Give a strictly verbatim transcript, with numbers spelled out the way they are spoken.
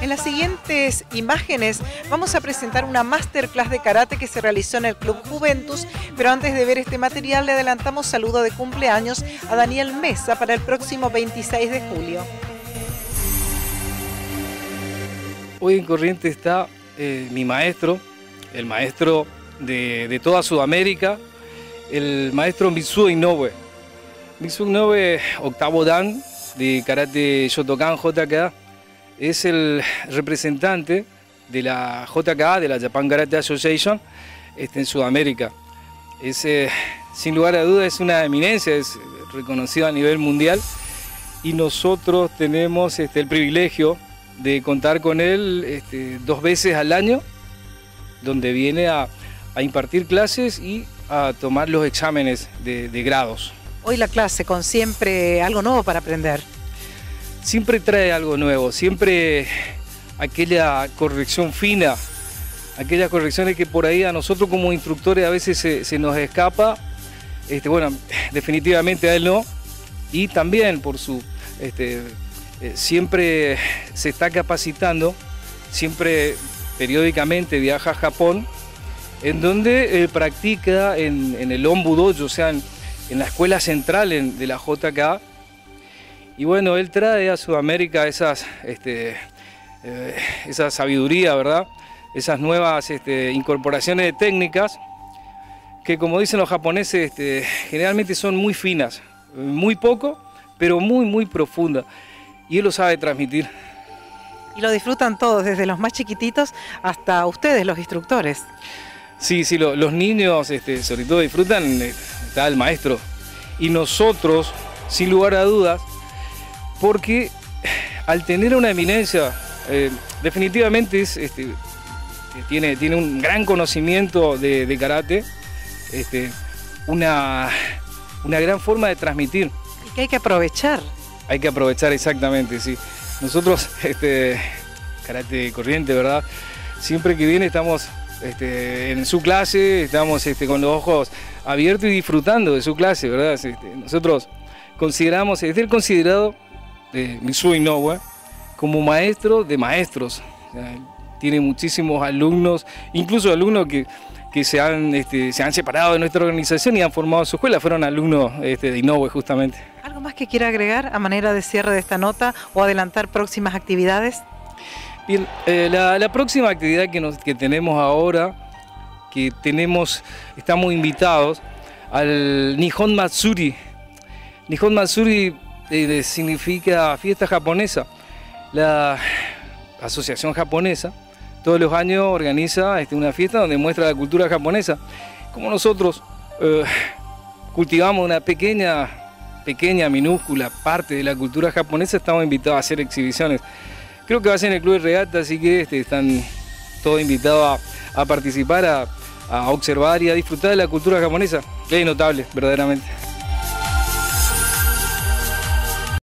En las siguientes imágenes vamos a presentar una masterclass de karate que se realizó en el Club Juventus, pero antes de ver este material le adelantamos saludo de cumpleaños a Daniel Mesa para el próximo veintiséis de julio. Hoy en Corrientes está eh, mi maestro, el maestro de, de toda Sudamérica, el maestro Mitsuo Inoue. Mitsuo Inoue, octavo dan de Karate Shotokan J K A, es el representante de la J K A, de la Japan Karate Association, este, en Sudamérica. Es, eh, sin lugar a dudas, es una eminencia, es reconocido a nivel mundial y nosotros tenemos este, el privilegio de contar con él este, dos veces al año, donde viene a, a impartir clases y a tomar los exámenes de, de grados. Hoy la clase con siempre algo nuevo para aprender. Siempre trae algo nuevo, siempre aquella corrección fina, aquellas correcciones que por ahí a nosotros como instructores a veces se, se nos escapa. Este, bueno, definitivamente a él no, y también por su, este, eh, siempre se está capacitando, siempre periódicamente viaja a Japón, en donde eh, practica en, en el Onbu Dojo, o sea, en, en la escuela central en, de la J K A. Y bueno, él trae a Sudamérica esas, este, eh, esa sabiduría, ¿verdad? Esas nuevas este, incorporaciones de técnicas que, como dicen los japoneses, este, generalmente son muy finas, muy poco, pero muy, muy profundas. Y él lo sabe transmitir. Y lo disfrutan todos, desde los más chiquititos hasta ustedes, los instructores. Sí, sí, lo, los niños este, sobre todo disfrutan, eh, está el maestro. Y nosotros, sin lugar a dudas, porque al tener una eminencia, eh, definitivamente es, este, tiene, tiene un gran conocimiento de, de karate, este, una, una gran forma de transmitir. Y que hay que aprovechar. Hay que aprovechar exactamente, sí. Nosotros, este, Karate Corriente, ¿verdad? Siempre que viene estamos este, en su clase, estamos este, con los ojos abiertos y disfrutando de su clase, ¿verdad? Este, nosotros consideramos, es el considerado de Mitsuo Inoue como maestro de maestros. O sea, tiene muchísimos alumnos, incluso alumnos que, que se, han, este, se han separado de nuestra organización y han formado su escuela, fueron alumnos este, de Inoue justamente. ¿Algo más que quiera agregar a manera de cierre de esta nota o adelantar próximas actividades? Bien, eh, la, la próxima actividad que, nos, que tenemos ahora, que tenemos, estamos invitados al Nihon Matsuri. Nihon Matsuri eh, significa fiesta japonesa. La asociación japonesa todos los años organiza este, una fiesta donde muestra la cultura japonesa. Como nosotros eh, cultivamos una pequeña, pequeña, minúscula parte de la cultura japonesa, estamos invitados a hacer exhibiciones. Creo que va a ser en el Club de Regata, así que este, están todos invitados a, a participar, a, a observar y a disfrutar de la cultura japonesa, que es notable, verdaderamente.